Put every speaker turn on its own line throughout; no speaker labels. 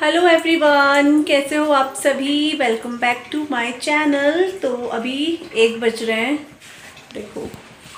Hello everyone, कैसे हो आप सभी। Welcome back to my channel. तो अभी 1 बज रहे हैं। देखो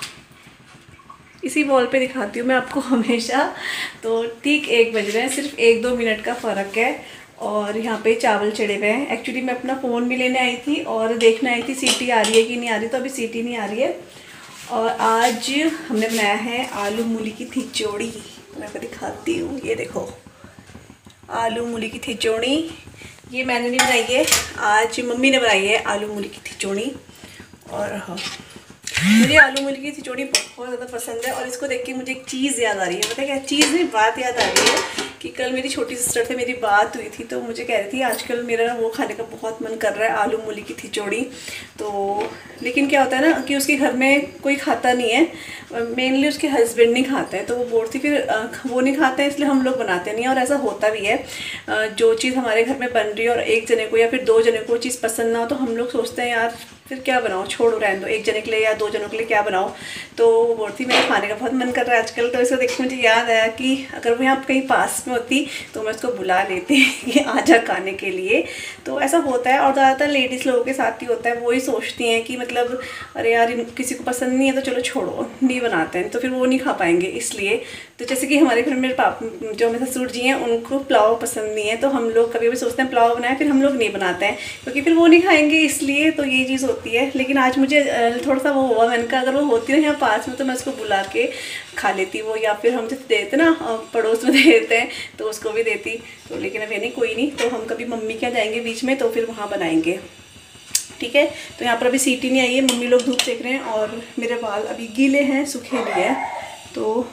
इसी वॉल पे दिखाती हूँ मैं आपको हमेशा। तो ठीक 1 बज रहे हैं, सिर्फ 1-2 मिनट का फ़र्क है। और यहाँ पे चावल चढ़े हुए हैं। एक्चुअली मैं अपना फ़ोन भी लेने आई थी और देखने आई थी सीटी आ रही है कि नहीं आ रही। तो अभी सीटी नहीं आ रही है। और आज हमने बनाया है आलू मूली की खिचड़ी। मैं आपको दिखाती हूँ, ये देखो आलू मूली की खिचड़ी। ये मैंने नहीं बनाई है, आज मम्मी ने बनाई है आलू मूली की खिचड़ी। और हाँ, मुझे आलू मूली की खिचड़ी बहुत ज़्यादा पसंद है। और इसको देख के मुझे एक चीज़ याद आ रही है। पता है क्या चीज़ नहीं, बात याद आ रही है कि कल मेरी छोटी सिस्टर से मेरी बात हुई थी। तो मुझे कह रही थी आजकल मेरा वो खाने का बहुत मन कर रहा है, आलू मूली की खिचड़ी। तो लेकिन क्या होता है ना कि उसके घर में कोई खाता नहीं है, मेनली उसके हस्बैंड नहीं खाते हैं। तो वो बोलती फिर वो नहीं खाते हैं इसलिए हम लोग बनाते नहीं हैं। और ऐसा होता भी है, जो चीज़ हमारे घर में बन रही है और एक जने को या फिर 2 जने को चीज़ पसंद ना हो तो हम लोग सोचते हैं यार फिर क्या बनाओ, छोड़ो रहने दो, 1 जने के लिए या 2 जनों के लिए क्या बनाओ। तो वो बोलती मेरे खाने का बहुत मन कर रहा है आजकल। तो इसको देख मुझे याद आया कि अगर वो यहाँ कहीं पास में होती तो मैं उसको बुला लेती कि आजा खाने के लिए। तो ऐसा होता है और ज़्यादातर लेडीज़ लोगों के साथ ही होता है। वो ही सोचती हैं कि मतलब अरे यार किसी को पसंद नहीं है तो चलो छोड़ो, नहीं बनाते हैं, तो फिर वो नहीं खा पाएंगे इसलिए। तो जैसे कि हमारे घर में मेरे पापा जो मेरे ससुर जी हैं उनको पुलाव पसंद नहीं है। तो हम लोग कभी कभी सोचते हैं पुलाव बनाएं, फिर हम लोग नहीं बनाते हैं क्योंकि फिर वो नहीं खाएंगे इसलिए। तो ये चीज़ होती है। लेकिन आज मुझे थोड़ा सा वो हुआ, मैंने कहा अगर वो होती है यहाँ पास में तो मैं उसको बुला के खा लेती वो, या फिर हम जैसे देते ना पड़ोस में देते हैं तो उसको भी देती। तो लेकिन अब ये नहीं, कोई नहीं। तो हम कभी मम्मी क्या जाएंगे बीच में तो फिर वहाँ बनाएंगे, ठीक है। तो यहाँ पर अभी सीटी नहीं आई है, मम्मी लोग धूप सेक रहे हैं और मेरे बाल अभी गीले हैं, सूखे नहीं है। तो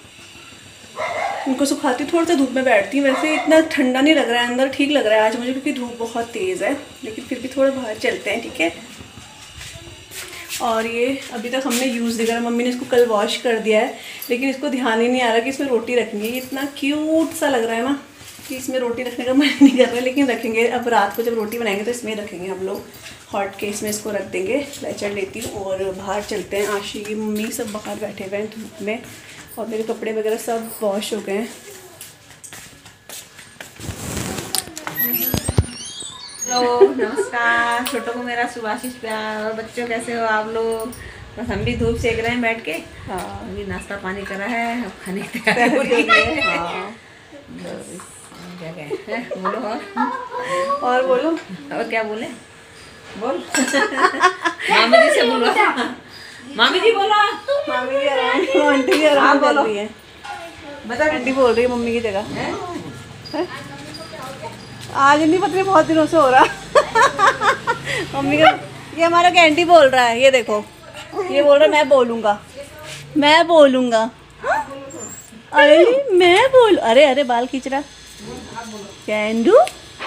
उनको सुखाती, थोड़ा सा धूप में बैठती हूँ। वैसे इतना ठंडा नहीं लग रहा है, अंदर ठीक लग रहा है आज मुझे क्योंकि धूप बहुत तेज़ है। लेकिन फिर भी थोड़ा बाहर चलते हैं, ठीक है। और ये अभी तक हमने यूज़ नहीं करा, मम्मी ने इसको कल वॉश कर दिया है। लेकिन इसको ध्यान ही नहीं आ रहा कि इसमें रोटी रखनी है। ये इतना क्यूट सा लग रहा है ना कि इसमें रोटी रखने का मन नहीं कर रहा है, लेकिन रखेंगे। अब रात को जब रोटी बनाएंगे तो इसमें रखेंगे हम लोग, हॉट केस में इसको रख देंगे। चढ़ लेती हूँ और बाहर चलते हैं। आशी की मम्मी सब बाहर बैठे हुए हैं धूप में और मेरे कपड़े वगैरह सब वॉश हो गए हैं।
हेलो, नमस्कार। छोटों को मेरा सुभाषिश प्यार। और बच्चों कैसे हो आप लोग। बस हम भी धूप सेक रहे हैं बैठ के।
हाँ,
अभी नाश्ता पानी करा है, अब खाने की तैयारी हो रही है।
हाँ,
क्या कहें, बोलो
और बोलो
और क्या बोले, बोल मामी जी से बोलो। मामी जी बोलो।
मामी जी आराम, आंटी जी आराम कर रही है।
बता,
आंटी बोल रही है मम्मी की जगह है? आज नहीं, पता नहीं बहुत दिनों से हो रहा। मम्मी का ये हमारा कैंडी बोल रहा है, ये देखो ये बोल रहा है मैं बोलूँगा, मैं बोलूँगा। अरे मैं बोल, अरे अरे बाल खींच रहा कैंडू।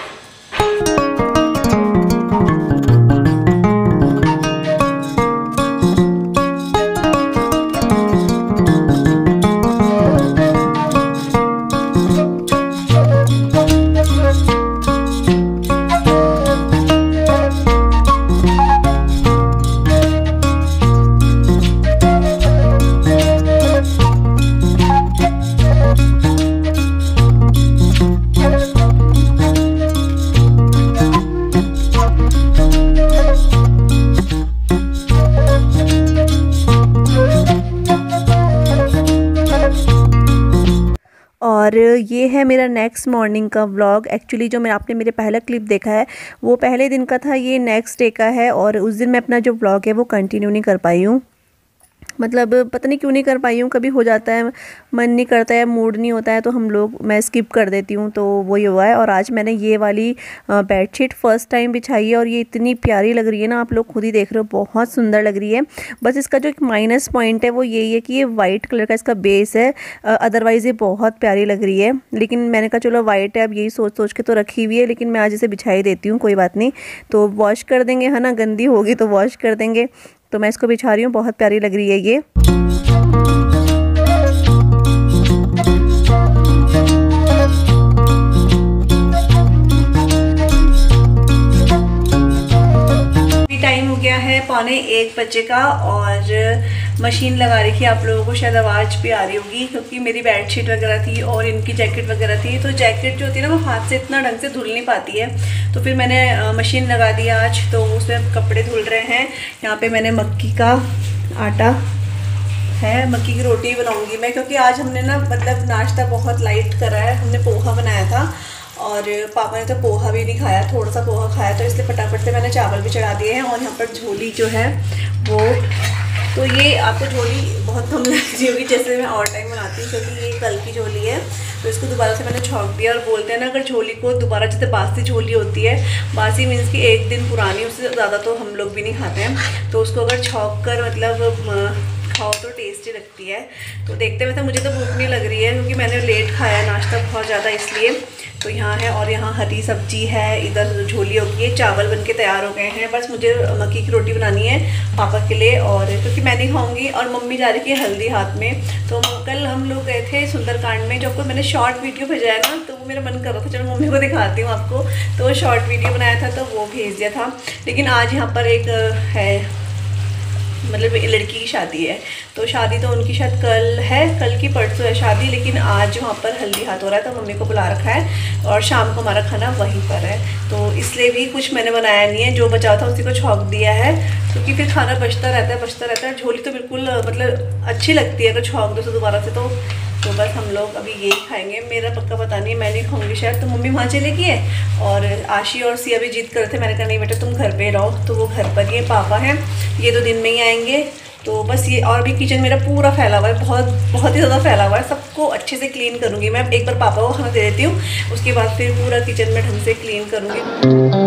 और ये है मेरा नेक्स्ट मॉर्निंग का व्लॉग। एक्चुअली जो आपने मेरे पहला क्लिप देखा है वो पहले दिन का था, ये नेक्स्ट डे का है। और उस दिन मैं अपना जो व्लॉग है वो कंटिन्यू नहीं कर पाई हूँ। मतलब पता नहीं क्यों नहीं कर पाई हूँ, कभी हो जाता है मन नहीं करता है, मूड नहीं होता है तो मैं स्किप कर देती हूँ। तो वही हुआ है। और आज मैंने ये वाली बेडशीट फ़र्स्ट टाइम बिछाई है और ये इतनी प्यारी लग रही है ना, आप लोग खुद ही देख रहे हो, बहुत सुंदर लग रही है। बस इसका जो एक माइनस पॉइंट है वो यही है कि ये वाइट कलर का इसका बेस है, अदरवाइज़ ये बहुत प्यारी लग रही है। लेकिन मैंने कहा चलो वाइट है, अब यही सोच सोच के तो रखी हुई है, लेकिन मैं आज इसे बिछाई देती हूँ, कोई बात नहीं। तो वॉश कर देंगे, है ना, गंदी होगी तो वॉश कर देंगे। तो मैं इसको बिछा रही हूँ, बहुत प्यारी लग रही है ये। टाइम हो गया है 12:45 का और मशीन लगा रही थी। आप लोगों को शायद आवाज़ भी आ रही होगी क्योंकि मेरी बेडशीट वगैरह थी और इनकी जैकेट वगैरह थी। तो जैकेट जो होती है ना वो हाथ से इतना ढंग से धुल नहीं पाती है, तो फिर मैंने मशीन लगा दी आज, तो उसमें कपड़े धुल रहे हैं। यहाँ पे मैंने मक्की का आटा है, मक्की की रोटी बनाऊँगी मैं, क्योंकि आज हमने ना मतलब नाश्ता बहुत लाइट करा है। हमने पोहा बनाया था और पापा ने तो पोहा भी नहीं खाया, थोड़ा सा पोहा खाया, तो इसलिए फटाफट से मैंने चावल भी चढ़ा दिए हैं। और यहाँ पर झोली जो है वो, तो ये आपको झोली बहुत कम लगती होगी जैसे मैं और टाइम बनाती हूँ, क्योंकि ये कल की झोली है। तो इसको दोबारा से मैंने छौंक दिया। और बोलते हैं ना अगर झोली को दोबारा, जैसे बासी झोली होती है, बासी मीन्स कि एक दिन पुरानी, उससे ज़्यादा तो हम लोग भी नहीं खाते हैं, तो उसको अगर छौंक कर मतलब खाओ तो टेस्टी लगती है। तो देखते वैसे मुझे तो भूख नहीं लग रही है क्योंकि मैंने लेट खाया नाश्ता बहुत ज़्यादा, इसलिए। तो यहाँ है, और यहाँ हरी सब्जी है, इधर झोली होगी है, चावल बनके तैयार हो गए हैं। बस मुझे मक्की की रोटी बनानी है पापा के लिए, और क्योंकि मैं नहीं खाऊंगी। और मम्मी जा रही थी हल्दी हाथ में। तो कल हम लोग गए थे सुंदरकांड में, जो आपको मैंने शॉर्ट वीडियो भेजा है ना, तो वो मेरा मन कर रहा था चलो मम्मी को दिखाती हूँ आपको, तो शॉर्ट वीडियो बनाया था तो वो भेज दिया था। लेकिन आज यहाँ पर एक है, मतलब लड़की की शादी है, तो शादी तो उनकी शायद कल है, कल की परसों है शादी, लेकिन आज वहाँ पर हल्दी हाथ हो रहा है, तो मम्मी को बुला रखा है और शाम को हमारा खाना वहीं पर है। तो इसलिए भी कुछ मैंने बनाया नहीं है, जो बचा था उसी को छौंक दिया है, क्योंकि फिर खाना बचता रहता है। झोली तो बिल्कुल मतलब अच्छी लगती है अगर छौंक दो तो दोबारा से, तो बस हम लोग अभी यही खाएंगे। मेरा पक्का पता नहीं, मैं नहीं खाऊंगी शायद, तो मम्मी वहाँ चले गई है। और आशी और सिया भी जिद कर रहे थे, मैंने कहा नहीं बेटा तुम घर पे रहो, तो वो घर पर ही पापा हैं, ये 2 दिन में ही आएंगे। तो बस ये, और भी किचन मेरा पूरा फैला हुआ है, बहुत ही ज़्यादा फैला हुआ है। सबको अच्छे से क्लीन करूँगी मैं, एक बार पापा को खाना दे देती हूँ, उसके बाद फिर पूरा किचन में ढंग से क्लीन करूँगी।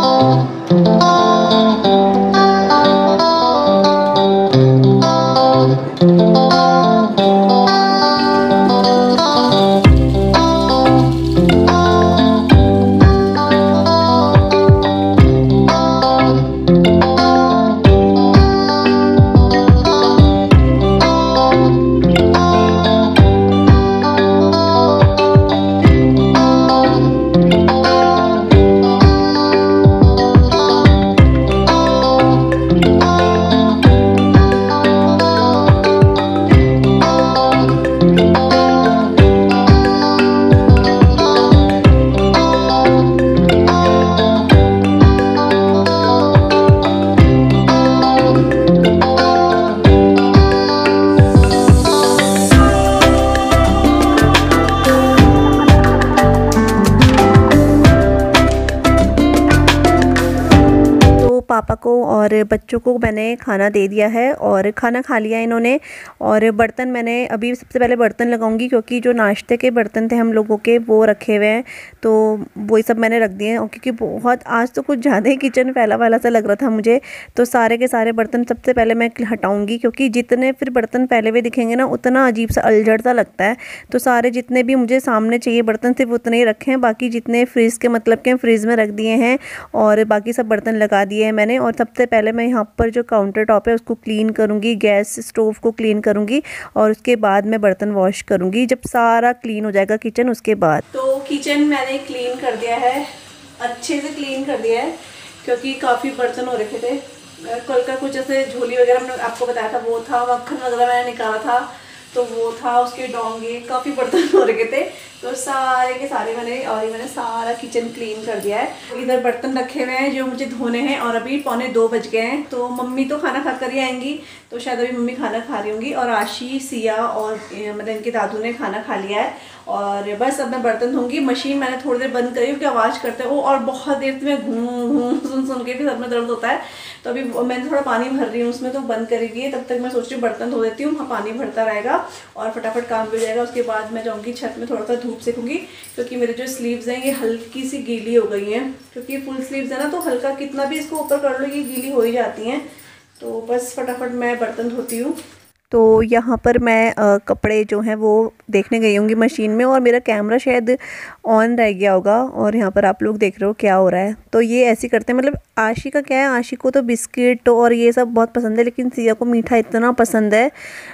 पापा को और बच्चों को मैंने खाना दे दिया है और खाना खा लिया इन्होंने। और बर्तन मैंने अभी सबसे पहले बर्तन लगाऊंगी, क्योंकि जो नाश्ते के बर्तन थे हम लोगों के वो रखे हुए हैं, तो वही सब मैंने रख दिए हैं। क्योंकि बहुत आज तो कुछ ज़्यादा ही किचन फैला वाला सा लग रहा था मुझे, तो सारे के सारे बर्तन सबसे पहले मैं हटाऊँगी, क्योंकि जितने फिर बर्तन फैले हुए दिखेंगे ना उतना अजीब सा अलझड़ सा लगता है। तो सारे जितने भी मुझे सामने चाहिए बर्तन सिर्फ उतने ही रखे हैं, बाकी जितने फ्रिज के मतलब के फ्रिज में रख दिए हैं, और बाकी सब बर्तन लगा दिए हैं मैंने। और सबसे पहले मैं यहाँ पर जो काउंटर टॉप है उसको क्लीन करूँगी, गैस स्टोव को क्लीन करूँगी, और उसके बाद मैं बर्तन वॉश करूँगी जब सारा क्लीन हो जाएगा किचन। उसके बाद तो किचन मैंने क्लीन कर दिया है, अच्छे से क्लीन कर दिया है, क्योंकि काफ़ी बर्तन हो रखे थे। कल का कुछ जैसे झोली वगैरह मैंने आपको बताया था वो था, मक्खन वगैरह मैंने निकाला था तो वो था, उसके डोंगे काफ़ी बर्तन हो रखे थे, तो सारे के सारे मैंने सारा किचन क्लीन कर दिया है। इधर बर्तन रखे हुए हैं जो मुझे धोने हैं, और अभी 1:45 बज गए हैं। तो मम्मी तो खाना खा कर ही आएंगी, तो शायद अभी मम्मी खाना खा रही होंगी, और आशी, सिया और मतलब इनके दादू ने खाना खा लिया है। और बस अब मैं बर्तन धोऊंगी। मशीन मैंने थोड़ी देर बंद करी क्योंकि आवाज़ करते हो, और बहुत देर से मैं घूम सुन के भी सर में दर्द होता है। तो अभी मैंने थोड़ा पानी भर रही हूँ उसमें, तो बंद करेगी। तब तक मैं सोच रही हूँ बर्तन धो देती हूँ, पानी भरता रहेगा और फटाफट काम भी हो जाएगा। उसके बाद मैं जाऊँगी छत में, थोड़ा सा धूप सेकूँगी, क्योंकि मेरे जो स्लीव्स हैं ये हल्की सी गीली हो गई हैं, क्योंकि फुल स्लीव्स है ना, तो हल्का कितना भी इसको ऊपर कर लो ये गीली हो ही जाती हैं। तो बस फटाफट मैं बर्तन धोती हूँ। तो यहाँ पर मैं कपड़े जो हैं वो देखने गई होंगी मशीन में, और मेरा कैमरा शायद ऑन रह गया होगा, और यहाँ पर आप लोग देख रहे हो क्या हो रहा है। तो ये ऐसे करते हैं, मतलब आशी का क्या है, आशी को तो बिस्किट और ये सब बहुत पसंद है, लेकिन सिया को मीठा इतना पसंद है,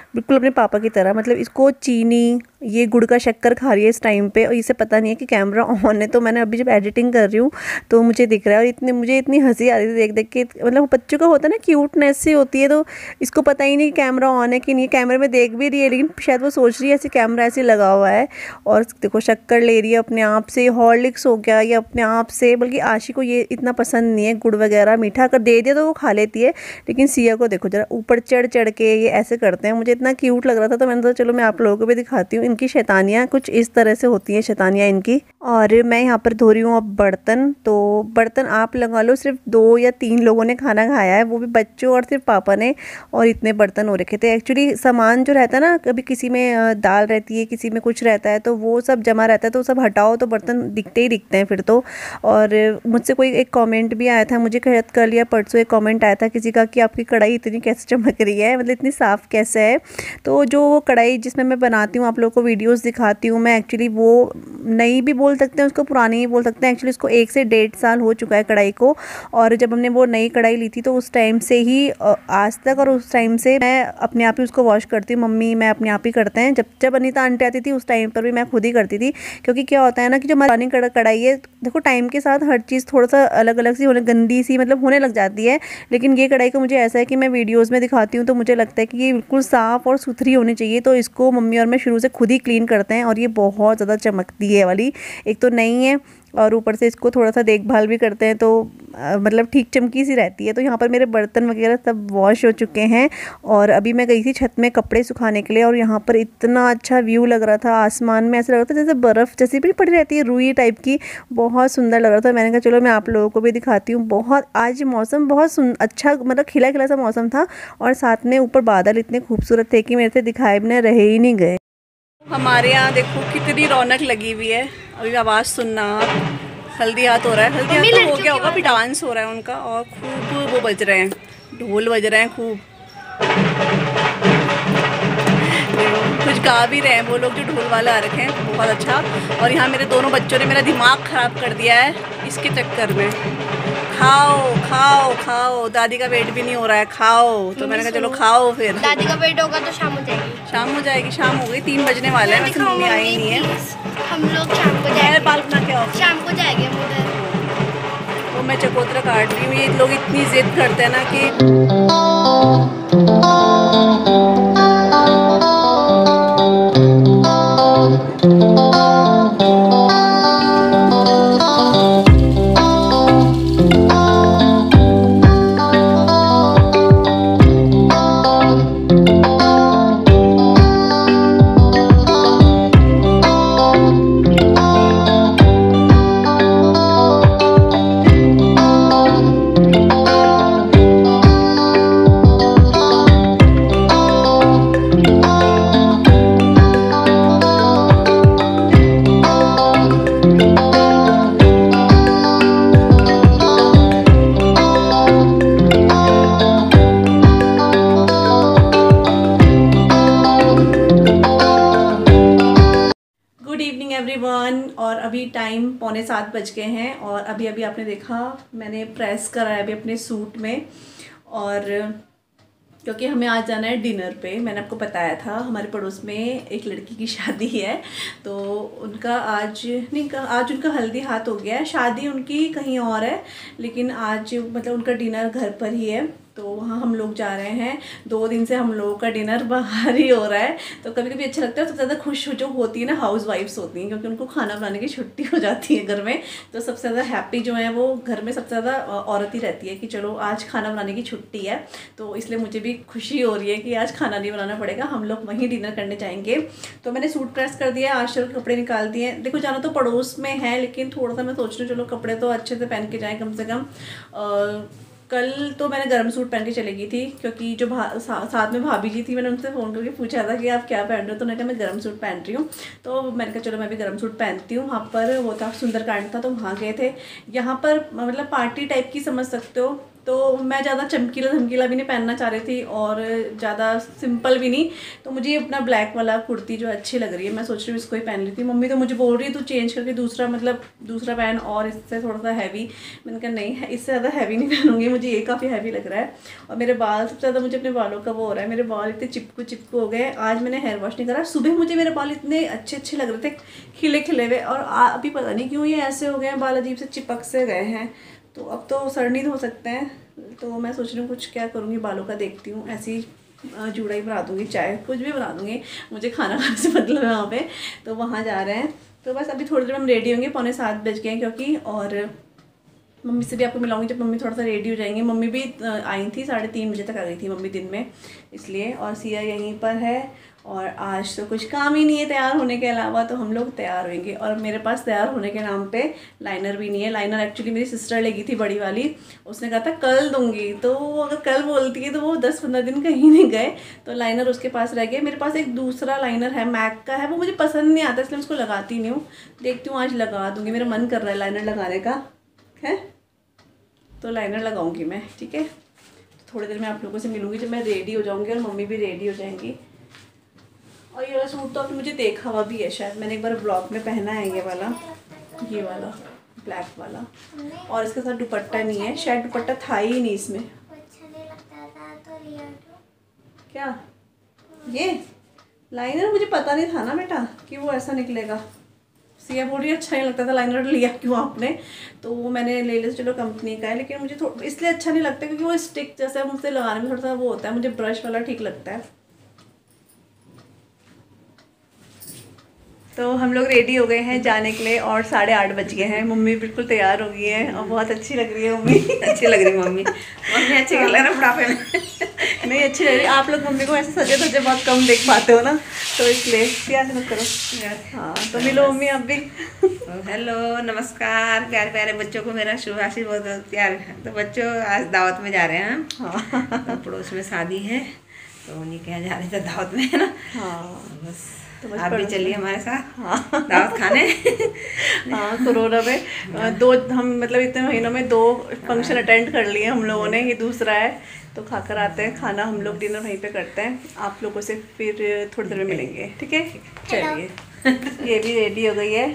बिल्कुल अपने पापा की तरह। मतलब इसको चीनी, ये गुड़ का शक्कर खा रही है इस टाइम पे, और इसे पता नहीं है कि कैमरा ऑन है। तो मैंने अभी जब एडिटिंग कर रही हूँ तो मुझे दिख रहा है, और मुझे इतनी हंसी आ रही थी देख देख के। मतलब बच्चों का होता है ना, क्यूटनेस सी होती है, तो इसको पता ही नहीं कैमरा ऑन है कि नहीं। कैमरे में देख भी रही है लेकिन शायद वो सोच रही है ऐसे कैमरा ऐसे लगा हुआ है। और देखो शक्कर ले रही है अपने आप से, हॉर्लिक्स हो गया ये अपने आप से। बल्कि आशी को ये इतना पसंद नहीं है गुड़ वगैरह, मीठा अगर दे दिया तो वो खा लेती है, लेकिन सिया को देखो जरा ऊपर चढ़ चढ़ के ये ऐसे करते हैं। मुझे इतना क्यूट लग रहा था तो मैंने सोचा चलो मैं आप लोगों को भी दिखाती हूँ। इनकी शैतानियाँ कुछ इस तरह से होती हैं, शैतानियाँ इनकी। और मैं यहाँ पर धो रही हूँ अब बर्तन। तो बर्तन आप लगा लो, सिर्फ 2 या 3 लोगों ने खाना खाया है, वो भी बच्चों और सिर्फ पापा ने, और इतने बर्तन हो रखे थे। एक्चुअली सामान जो रहता है ना, कभी किसी में दाल रहती है, किसी में कुछ रहता है, तो वो सब जमा रहता है, तो सब हटाओ तो बर्तन दिखते ही दिखते हैं फिर तो। और मुझसे कोई एक कमेंट भी आया था, मुझे कल या परसों एक कमेंट आया था किसी का कि आपकी कढ़ाई इतनी कैसे चमक रही है, मतलब इतनी साफ़ कैसे है। तो जो कढ़ाई जिसमें मैं बनाती हूँ, आप लोगों को वीडियोस दिखाती हूँ मैं, एक्चुअली वो नई भी बोल सकते हैं उसको, पुरानी ही बोल सकते हैं। एक्चुअली इसको 1 से 1.5 साल हो चुका है कढ़ाई को। और जब हमने वो नई कढ़ाई ली थी तो उस टाइम से ही आज तक, और उस टाइम से मैं अपने आप ही उसको वॉश करती हूँ। मम्मी मैं अपने आप ही करते हैं। जब अनीता आंटी आती थी उस टाइम पर भी मैं खुद ही करती थी, क्योंकि क्या होता है ना कि जो हमारी कढ़ाई है, देखो टाइम के साथ हर चीज़ थोड़ा सा अलग अलग सी होने, गंदी सी मतलब होने लग जाती है। लेकिन ये कढ़ाई को मुझे ऐसा है कि मैं वीडियोज़ में दिखाती हूँ तो मुझे लगता है कि ये बिल्कुल साफ़ और सुथरी होनी चाहिए। तो इसको मम्मी और मैं शुरू से खुद ही क्लीन करते हैं, और ये बहुत ज़्यादा चमकती है वाली। एक तो नई है और ऊपर से इसको थोड़ा सा देखभाल भी करते हैं, तो मतलब ठीक चमकी सी रहती है। तो यहाँ पर मेरे बर्तन वगैरह सब वॉश हो चुके हैं, और अभी मैं गई थी छत में कपड़े सुखाने के लिए, और यहाँ पर इतना अच्छा व्यू लग रहा था। आसमान में ऐसा लग रहा था जैसे बर्फ़ जैसी भी पड़ी रहती है, रुई टाइप की, बहुत सुंदर लग रहा था। मैंने कहा चलो मैं आप लोगों को भी दिखाती हूँ। बहुत आज मौसम बहुत अच्छा, मतलब खिला खिला सा मौसम था, और साथ में ऊपर बादल इतने खूबसूरत थे कि मेरे से दिखाए बिना रहे ही नहीं गए। हमारे यहाँ देखो कितनी रौनक लगी हुई है। अभी आवाज़ सुनना, हल्दी हाथ हो रहा है, हल्दी हाथ तो हो गया होगा, अभी डांस हो रहा है उनका, और खूब वो बज रहे हैं, ढोल बज रहे हैं खूब। कुछ गा भी रहे हैं वो लोग जो ढोल वाले आ रखे हैं, बहुत अच्छा। और यहाँ मेरे दोनों बच्चों ने मेरा दिमाग ख़राब कर दिया है इसके चक्कर में। खाओ खाओ खाओ, दादी का वेट भी नहीं हो रहा है, खाओ। तो मैंने कहा चलो खाओ, फिर
दादी का वेट होगा तो शाम हो जाएगी।
शाम हो जाएगी, शाम हो गई, 3 बजने वाले हैं, वैसे मम्मी आई नहीं है।
हम लोग शाम को जाएंगे,
बाल बना के आओ,
शाम को जाएंगे हम उधर।
तो मैं चकोतरा काट रही हूँ। ये लोग इतनी जिद करते हैं ना कि और अभी टाइम 6:45 बज गए हैं, और अभी आपने देखा मैंने प्रेस करा है अभी अपने सूट में। और क्योंकि हमें आज जाना है डिनर पे, मैंने आपको बताया था हमारे पड़ोस में एक लड़की की शादी है, तो उनका आज उनका हल्दी हाथ हो गया है। शादी उनकी कहीं और है, लेकिन आज मतलब उनका डिनर घर पर ही है, तो वहाँ हम लोग जा रहे हैं। 2 दिन से हम लोगों का डिनर बाहर ही हो रहा है, तो कभी कभी अच्छा लगता है। सबसे ज़्यादा खुश जो होती है ना, हाउस वाइफ्स होती हैं, क्योंकि उनको खाना बनाने की छुट्टी हो जाती है घर में। तो सबसे ज़्यादा हैप्पी जो है वो घर में सबसे ज़्यादा औरत ही रहती है कि चलो आज खाना बनाने की छुट्टी है। तो इसलिए मुझे भी खुशी हो रही है कि आज खाना नहीं बनाना पड़ेगा, हम लोग वहीं डिनर करने जाएंगे। तो मैंने सूट प्रेस कर दिया, आशर के कपड़े निकाल दिए। देखो जाना तो पड़ोस में है, लेकिन थोड़ा सा मैं सोच रही हूँ चलो कपड़े तो अच्छे से पहन के जाएँ कम से कम। कल तो मैंने गर्म सूट पहन के चली गई थी, क्योंकि जो साथ में भाभी जी थी, मैंने उनसे फ़ोन करके पूछा था कि आप क्या पहन रहे हो, तो उन्होंने कहा मैं गर्म सूट पहन रही हूँ। तो मैंने कहा चलो मैं भी गर्म सूट पहनती हूँ। वहाँ पर वो था सुंदरकांड था, तो वहाँ गए थे। यहाँ पर मतलब पार्टी टाइप की समझ सकते हो, तो मैं ज़्यादा चमकीला धमकीला भी नहीं पहनना चाह रही थी और ज़्यादा सिंपल भी नहीं, तो मुझे अपना ब्लैक वाला कुर्ती जो अच्छी लग रही है, मैं सोच रही हूँ इसको ही पहन लेती हूँ। मम्मी तो मुझे बोल रही है तू चेंज करके दूसरा पहन और इससे थोड़ा सा हैवी। मैंने कहा नहीं, इससे ज़्यादा हैवी नहीं पहनूंगी, मुझे ये काफ़ी हैवी लग रहा है। और मेरे बाल सबसे ज़्यादा मुझे अपने बालों का वो हो रहा है, मेरे बाल इतने चिपकू हो गए। आज मैंने हेयर वॉश नहीं करा, सुबह मुझे मेरे बाल इतने अच्छे लग रहे थे, खिले हुए, और अभी पता नहीं क्यों ये ऐसे हो गए हैं, बाल अजीब से चिपक से गए हैं। तो अब तो सड़नी हो सकते हैं, तो मैं सोच रही हूँ कुछ क्या करूँगी बालों का, देखती हूँ। ऐसी जूड़ा ही बना दूँगी, चाय कुछ भी बना दूँगी, मुझे खाना खाने से मतलब है वहाँ पे। तो वहाँ जा रहे हैं, तो बस अभी थोड़ी देर में हम रेडी होंगे, 6:45 बज गए हैं क्योंकि। और मम्मी से भी आपको मिलाऊंगी जब मम्मी थोड़ा सा रेडी हो जाएंगी। मम्मी भी आई थी, 3:30 बजे तक आ गई थी मम्मी दिन में, इसलिए। और सिया यहीं पर है, और आज तो कुछ काम ही नहीं है तैयार होने के अलावा, तो हम लोग तैयार होंगे। और मेरे पास तैयार होने के नाम पे लाइनर भी नहीं है। लाइनर एक्चुअली मेरी सिस्टर लेगी थी, बड़ी वाली, उसने कहा था कल दूंगी, तो वो अगर कल बोलती है तो वो 10-15 दिन कहीं नहीं गए, तो लाइनर उसके पास रह गया। मेरे पास एक दूसरा लाइनर है, मैक का है, वो मुझे पसंद नहीं आता, इसलिए मैं उसको लगाती नहीं हूँ। देखती हूँ आज लगा दूँगी, मेरा मन कर रहा है लाइनर लगाने का है, तो लाइनर लगाऊंगी मैं, ठीक है। थोड़ी देर में आप लोगों से मिलूंगी जब मैं रेडी हो जाऊंगी और मम्मी भी रेडी हो जाएंगी। और ये वाला सूट तो आपने मुझे देखा हुआ भी है शायद, मैंने एक बार ब्लॉग में पहना है, ये वाला ब्लैक वाला, और इसके साथ दुपट्टा नहीं है, शायद दुपट्टा था ही नहीं इसमें। क्या ये लाइनर मुझे पता नहीं था ना बेटा कि वो ऐसा निकलेगा। सिया बोल रही अच्छा नहीं लगता था लाइनर, लिया क्यों आपने, तो वो मैंने ले लिया, चलो कंपनी का है, लेकिन मुझे इसलिए अच्छा नहीं लगता क्योंकि वो स्टिक जैसा मुझसे लगाने में थोड़ा सा वो होता है, मुझे ब्रश वाला ठीक लगता है। तो हम लोग रेडी हो गए हैं जाने के लिए, और 8:30 बज गए हैं। मम्मी बिल्कुल तैयार हो गई है और बहुत अच्छी लग रही है मम्मी।
अच्छी लग रही मम्मी अच्छी लग रहा है बुढ़ापे में।
नहीं अच्छी लग रही, आप लोग मम्मी को ऐसे सजे बहुत कम देख पाते हो ना, तो इसलिए प्यार से मत करो। हाँ तो मिलो मम्मी आप भी।
हेलो नमस्कार प्यारे प्यारे बच्चों को मेरा शुभ आशीष, बहुत प्यार। तो बच्चों आज दावत में जा रहे हैं हम, हाँ। तो पड़ोस में शादी है, तो उन्हीं के यहाँ जा रहे थे दावत में, है ना।
हाँ
बस आप भी चलिए हमारे साथ, हाँ दावत खाने।
हाँ कोरोना में हम मतलब इतने महीनों में 2 फंक्शन अटेंड कर लिए हम लोगों ने, ये दूसरा है, तो खाकर आते हैं खाना, हम लोग डिनर वहीं पे करते हैं। आप लोगों से फिर थोड़ी देर में मिलेंगे, ठीक है। चलिए ये भी रेडी हो गई है।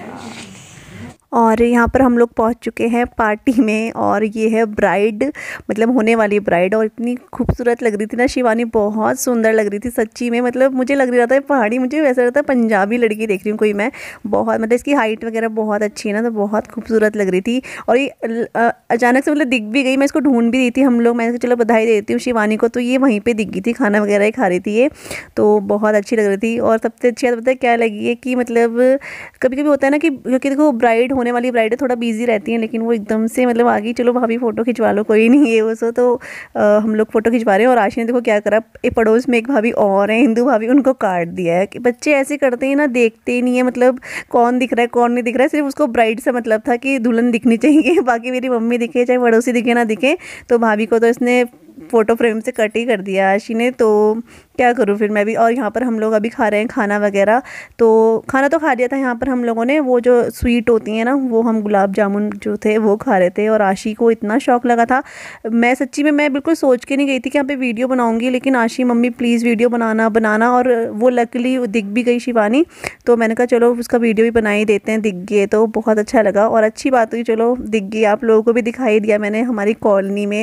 और यहाँ पर हम लोग पहुँच चुके हैं पार्टी में, और ये है ब्राइड, मतलब होने वाली ब्राइड। और इतनी खूबसूरत लग रही थी ना शिवानी, बहुत सुंदर लग रही थी सच्ची में, मतलब मुझे लग रहा था पहाड़ी, मुझे वैसा लगता है पंजाबी लड़की देख रही हूँ कोई मैं, बहुत मतलब इसकी हाइट वगैरह बहुत अच्छी है ना, तो बहुत खूबसूरत लग रही थी। और ये अचानक से मतलब दिख भी गई, मैं इसको ढूंढ भी रही थी, हम लोग, मैंने चलो बधाई देती हूँ शिवानी को, तो ये वहीं पर दिख गई थी, खाना वगैरह ही खा रही थी ये, तो बहुत अच्छी लग रही थी। और सबसे अच्छी बात पता है क्या लगी है कि मतलब कभी कभी होता है ना कि क्योंकि देखो ब्राइड, होने वाली ब्राइड थोड़ा बिजी रहती हैं, लेकिन वो एकदम से मतलब आ गई, चलो भाभी फ़ोटो खिंचवा लो, कोई नहीं है वो सो, तो हम लोग फ़ोटो खिंचवा रहे हैं। और आशी ने देखो क्या करा, पड़ोस में एक भाभी और है हिंदू भाभी, उनको काट दिया है। कि बच्चे ऐसे करते हैं ना, देखते ही नहीं है मतलब कौन दिख रहा है कौन नहीं दिख रहा है, सिर्फ उसको ब्राइड से मतलब था कि दुल्हन दिखनी चाहिए, बाकी मेरी मम्मी दिखे चाहे पड़ोसी दिखे ना दिखे, तो भाभी को तो इसने फ़ोटो फ्रेम से कट ही कर दिया आशी ने, तो क्या करूँ फिर मैं भी। और यहाँ पर हम लोग अभी खा रहे हैं खाना वगैरह, तो खाना तो खा लिया था यहाँ पर हम लोगों ने, वो जो स्वीट होती है ना, वो हम गुलाब जामुन जो थे वो खा रहे थे। और आशी को इतना शौक लगा था, मैं सच्ची में मैं बिल्कुल सोच के नहीं गई थी कि यहाँ पे वीडियो बनाऊँगी, लेकिन आशी मम्मी प्लीज़ वीडियो बनाना, और वो लकीली दिख भी गई शिवानी, तो मैंने कहा चलो उसका वीडियो भी बना ही देते हैं, दिख गए तो बहुत अच्छा लगा। और अच्छी बात हुई, चलो दिख गई, आप लोगों को भी दिखाई दिया मैंने हमारी कॉलोनी में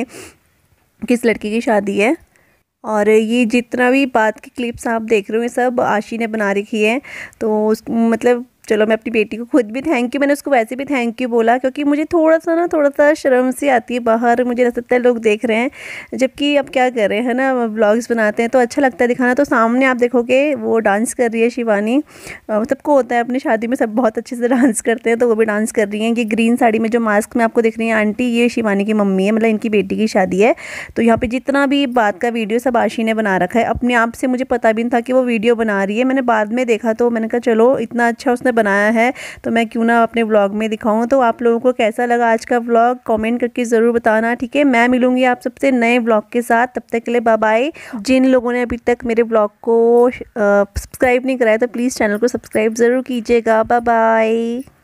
किस लड़की की शादी है। और ये जितना भी बात की क्लिप्स आप देख रहे हो ये सब आशी ने बना रखी है, तो उस मतलब चलो मैं अपनी बेटी को खुद भी थैंक यू, मैंने उसको वैसे भी थैंक यू बोला, क्योंकि मुझे थोड़ा सा शर्म सी आती है बाहर, मुझे लगता है लोग देख रहे हैं, जबकि अब क्या कर रहे हैं ना, व्लॉग्स बनाते हैं तो अच्छा लगता है दिखाना। तो सामने आप देखोगे वो डांस कर रही है शिवानी, सबको होता है अपनी शादी में सब बहुत अच्छे से डांस करते हैं, तो वो भी डांस कर रही हैं। ये ग्रीन साड़ी में जो मास्क में आपको दिख रही है आंटी, ये शिवानी की मम्मी है, मतलब इनकी बेटी की शादी है। तो यहाँ पर जितना भी बात का वीडियो सब आशी ने बना रखा है अपने आप से, मुझे पता भी नहीं था कि वो वीडियो बना रही है, मैंने बाद में देखा तो मैंने कहा चलो इतना अच्छा उसने बनाया है तो मैं क्यों ना अपने व्लॉग में दिखाऊं। तो आप लोगों को कैसा लगा आज का व्लॉग कमेंट करके ज़रूर बताना, ठीक है। मैं मिलूंगी आप सबसे नए व्लॉग के साथ, तब तक के लिए बाय बाय। जिन लोगों ने अभी तक मेरे व्लॉग को सब्सक्राइब नहीं कराया तो प्लीज़ चैनल को सब्सक्राइब ज़रूर कीजिएगा। Bye bye.